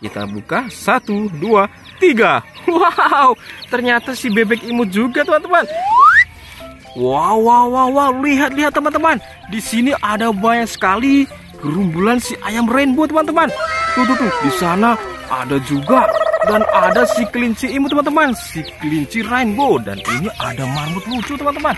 Kita buka 1, 2, 3. Wow, ternyata si bebek imut juga teman-teman. Wow, lihat teman-teman. Di sini ada banyak sekali gerumbulan si ayam rainbow teman-teman. Tuh, di sana ada juga, dan ada si kelinci imut teman-teman, si kelinci rainbow, dan ini ada marmut lucu teman-teman.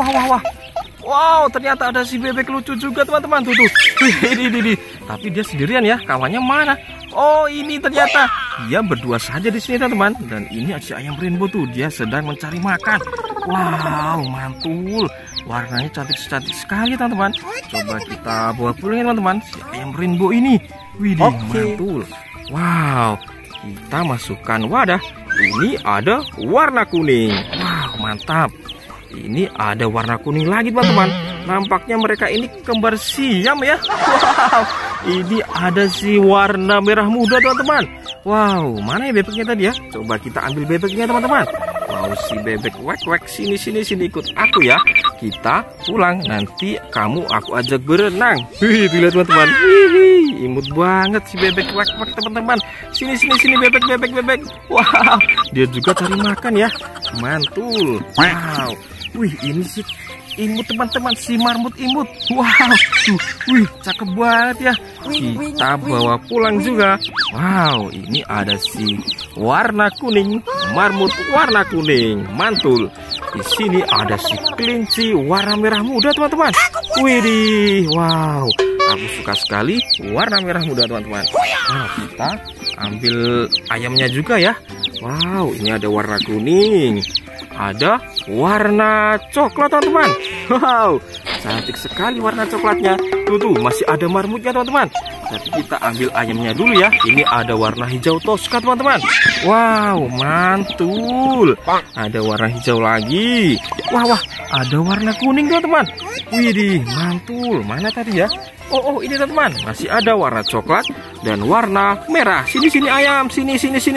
Wow, ternyata ada si bebek lucu juga teman-teman. Tuh. Ini. Tapi dia sendirian ya, kawannya mana? Oh, ini ternyata dia berdua saja di sini teman-teman. Dan ini si ayam rainbow tuh, dia sedang mencari makan. Wow, mantul. Warnanya cantik sekali teman-teman. Coba kita bawa pulang ya teman-teman, si ayam rainbow ini. Widih, mantul. Wow, kita masukkan wadah. Ini ada warna kuning. Wow, mantap. Ini ada warna kuning lagi teman-teman. Nampaknya mereka ini kembar siam ya. Wow, ini ada si warna merah muda teman-teman. Wow, mana ya bebeknya tadi ya? Coba kita ambil bebeknya teman-teman. Wow, si bebek wek sini ikut aku ya. Kita pulang, nanti kamu aku ajak berenang. Wih, lihat teman-teman. Imut banget si bebek wek teman-teman. Sini bebek. Wow, dia juga cari makan ya. Mantul. Wow. Wih, ini sih imut teman-teman, si marmut imut. Wow, wih, cakep banget ya. Kita bawa pulang juga. Wow, ini ada si warna kuning, marmut warna kuning, mantul. Di sini ada si kelinci warna merah muda teman-teman. Widih, wow, aku suka sekali warna merah muda teman-teman. Nah, kita ambil ayamnya juga ya. Wow, ini ada warna kuning, ada warna coklat teman-teman. Wow, cantik sekali warna coklatnya. Tuh, masih ada marmutnya teman-teman. Tapi kita ambil ayamnya dulu ya. Ini ada warna hijau toska teman-teman. Wow, mantul. Ada warna hijau lagi. Wah, ada warna kuning teman-teman. Widih, mantul. Mana tadi ya? Oh, ini teman-teman. Masih ada warna coklat dan warna merah. Sini ayam. Sini.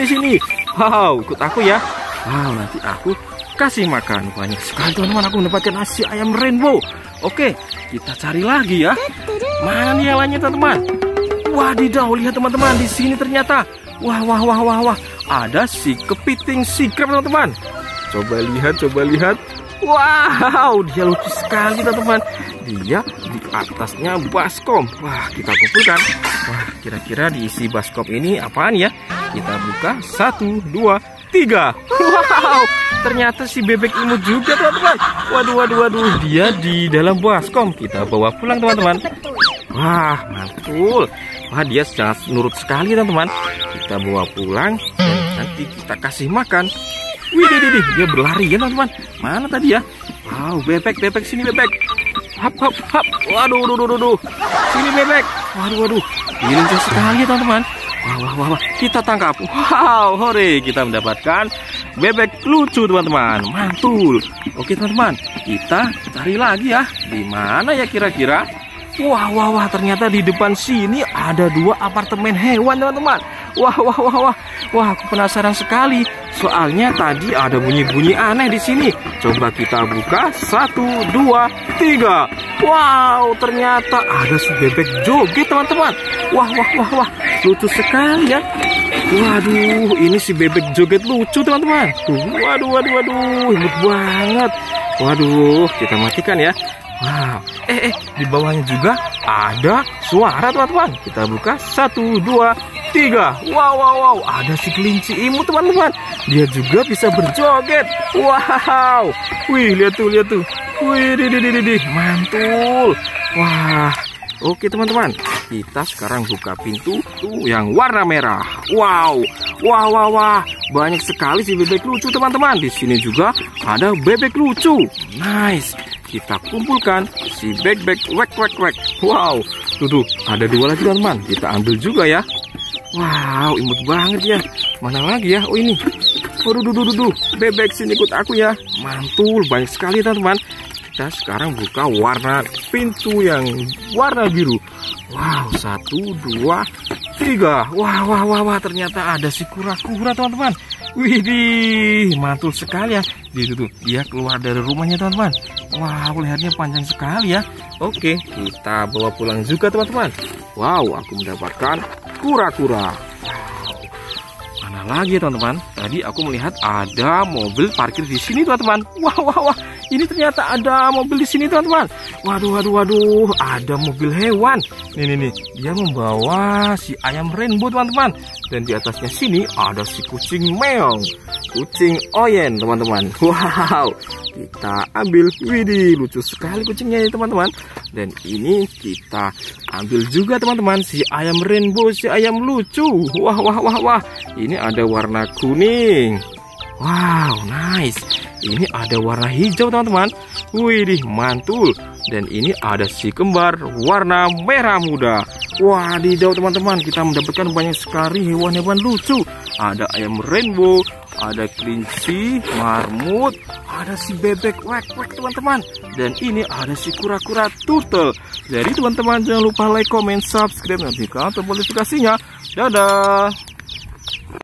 Wow, ikut aku ya. Wow, nanti aku kasih makan. Banyak sekali teman-teman, aku mendapatkan nasi ayam rainbow. Oke, kita cari lagi ya. Mana nih yang lainnya teman-teman? Wadidaw, lihat teman-teman, di sini ternyata wah. Ada si kepiting sikrep teman-teman. Coba lihat. Wow, dia lucu sekali teman-teman. Dia di atasnya baskom. Wah, kita kumpulkan. Wah, kira-kira diisi baskom ini apaan ya? Kita buka 1, 2, 3. Wow, ternyata si bebek imut juga teman-teman. Waduh, dia di dalam baskom. Kita bawa pulang teman-teman. Wah, mantul. Wah, dia sangat nurut sekali teman-teman. Kita bawa pulang dan nanti kita kasih makan. Wih, dia berlari ya teman-teman. Mana tadi ya? Wow, bebek sini bebek. Hap. Waduh. Sini bebek. Waduh. Ini lincah sekali teman-teman. Wah, kita tangkap. Wow, hore, kita mendapatkan bebek lucu teman-teman. Mantul. Oke teman-teman, kita cari lagi ya. Di mana ya kira-kira? Wah, ternyata di depan sini ada 2 apartemen hewan teman-teman. Wah, aku penasaran sekali. Soalnya tadi ada bunyi-bunyi aneh di sini. Coba kita buka 1, 2, 3. Wow, ternyata ada si bebek joget teman-teman. Wah, lucu sekali ya. Waduh, ini si bebek joget lucu teman-teman. Waduh, imut banget. Waduh, kita matikan ya. Wow, di bawahnya juga ada suara teman-teman. Kita buka 1, 2, 3. Wow, ada si kelinci imut teman-teman. Dia juga bisa berjoget. Wow, wih, lihat tuh. Wih, mantul. Wah, oke teman-teman, kita sekarang buka pintu yang warna merah. Wow, banyak sekali si bebek lucu teman-teman. Di sini juga ada bebek lucu. Nice. Kita kumpulkan si bebek wek. Wow, tuh ada 2 lagi teman-teman. Kita ambil juga ya. Wow, imut banget ya. Mana lagi ya? Oh, ini. Waduh, bebek sini ikut aku ya. Mantul, banyak sekali teman-teman. Kita sekarang buka warna pintu yang warna biru. Wow, 1, 2, 3. Wah, ternyata ada si kura-kura teman-teman. Widih, mantul sekali ya. Dia keluar dari rumahnya teman-teman. Wow, lehernya panjang sekali ya. Oke, kita bawa pulang juga teman-teman. Wow, aku mendapatkan kura-kura. lagi teman-teman? Tadi aku melihat ada mobil parkir di sini teman-teman. Wah, wah, wah. Ini ternyata ada mobil di sini teman-teman. Waduh, waduh, waduh. Ada mobil hewan. Nih. Dia membawa si ayam rainbow teman-teman. Dan di atasnya sini ada si kucing meong. Kucing oyen teman-teman. Wow. Kita ambil. Widih, lucu sekali kucingnya ya teman-teman. Dan ini kita ambil juga teman-teman si ayam rainbow, si ayam lucu. Wah, wah, wah, wah. Ini ada warna kuning. Wow, nice. Ini ada warna hijau teman-teman. Widih, mantul. Dan ini ada si kembar warna merah muda. Wadidaw teman-teman, kita mendapatkan banyak sekali hewan-hewan lucu. Ada ayam rainbow, ada kelinci, marmut, ada si bebek wek-wek teman-teman. Dan ini ada si kura-kura turtle. Jadi teman-teman jangan lupa like, comment, subscribe, notifikasi, tombol notifikasinya. Dadah.